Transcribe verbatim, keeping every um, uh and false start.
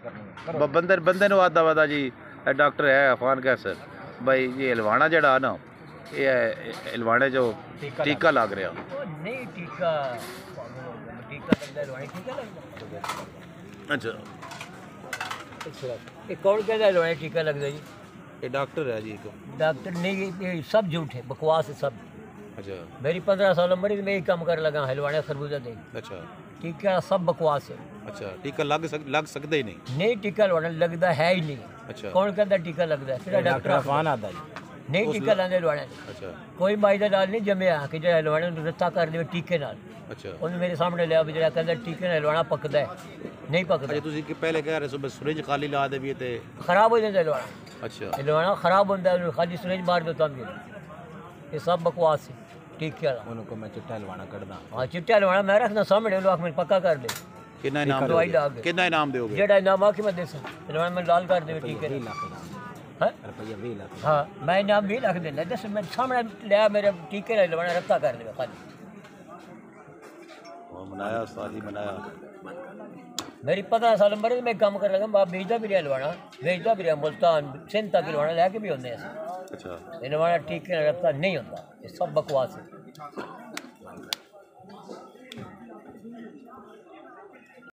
करनी है। बंदे बंदे नु आदा वादा जी डॉक्टर है अफान कैसर भाई ये हलवाना जड़ा ना ये हलवाने जो टीका लग रहा नहीं टीका टीका लगता हलवाने टीका लगता। अच्छा ये कौन कहता है हलवाने टीका लगता जी? ये डॉक्टर है जी एक डॉक्टर नहीं, ये सब झूठ है, बकवास है सब। अच्छा मेरी पंद्रह साल उम्र है, मैं ही काम कर लगा हलवाने खरबूजा दे। अच्छा टीका सब बकवास है। अच्छा टीका लग सक लग सकता ही नहीं? नहीं टीका हलवाने लगता है ही नहीं। अच्छा कौन कहता टीका लगता है? फिर डॉक्टर अफान आता है नहीं टीका लाने हलवाने। अच्छा कोई माई का नाल नहीं जमया कि जो हलवाने रत्ता कर दे टीके नाल। अच्छा उन्हें मेरे सामने लिया भी जरा कहता टीके नाल हलवाना पकदा है, नहीं पकदा। अच्छा तुसी कि पहले कह रहे सुबह सुरज खाली ला दे भी ते खराब हो जाता हलवाना। अच्छा हलवाना खराब होता है, खाली सुरज मार दो तब ये सब बकवास है टीके वाला। उनको मैं चिट्टा हलवाना कटदा। हाँ चिट्टा हलवाना मैं रखना सामने लोग में पक्का कर दे। कितना इनाम दवाई ला दोगे? कितना इनाम दोगे? जेड़ा इनाम आ कि मैं दे सकता हलवाना में लाल कर दे टीके हाँ हाँ मैं इनाम भी रख देना। दस मैं सामने लिया मेरे टीके ना हलवाना रखता कर दे खाली। मनाया शादी मनाया। मेरी पंद्रह साल उम्र है, मैं काम कर लगा बाप भेजता भी रहा हलवाना, भेजता भी रहा मुल्तान सिंध तक हलवाना लेके भी होंगे। अच्छा हलवाना टीके रखता नहीं होता, ये सब बकवास है।